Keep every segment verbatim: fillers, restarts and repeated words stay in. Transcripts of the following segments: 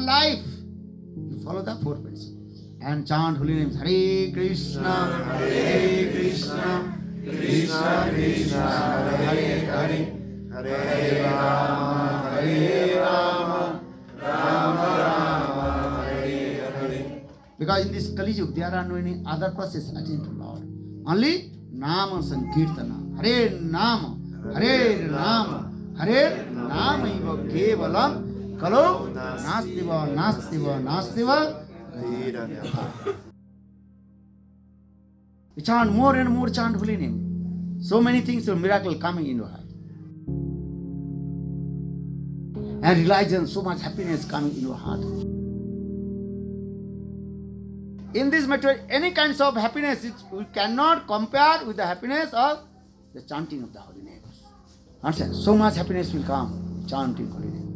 life, you follow the four principles and chant holy names. Hare Krishna, Hare Krishna, Krishna Krishna, Hare Hare, Hare Rama, Hare Rama, Rama Rama, Hare Hare. Because in this Kali Yuga, there are no any other process attaining to Lord. Only Nama Sankirtana. Hare Nama, Hare Nama, Hare Nama Iva Kevalam Kalo Nastiva, Nastiva, Nastiva. You chant more and more, chant holy name. So many things of miracle coming in your heart. And realizing so much happiness coming in your heart. In this matter, any kinds of happiness, it, we cannot compare with the happiness of the chanting of the holy names. Understand? So much happiness will come chanting holy name.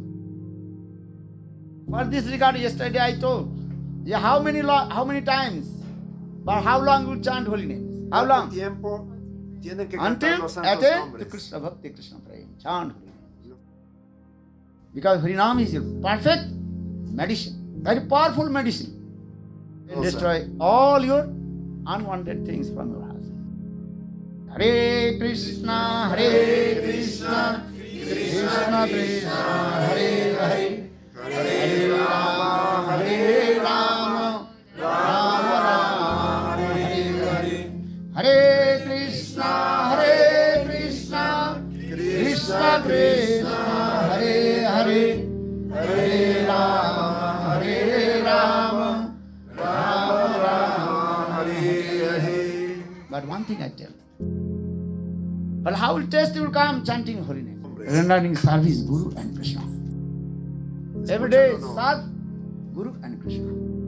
For this regard, yesterday I told, yeah, how many lo- how many times, but how long will chant holy names? How long? Tiempo tienen que Until los santos attain to nombres. Krishna Bhakti, Krishna Prem. Chant holy names. Because Harinam is a perfect medicine, very powerful medicine. And destroy all your unwanted things from your heart. Hare Krishna, Hare Krishna, Krishna Krishna, Hare Hare, Hare Rama, Hare Rama, Rama Rama, Hare Hare. Hare Krishna, Hare Krishna, Krishna Krishna, Hare Hare, Hare Rama, Hare Rama, Rama Rama, Hare Hare. But one thing I tell you. But how will test you will come chanting holy name? Rendering service Guru and Krishna. Every day serve Guru and Krishna.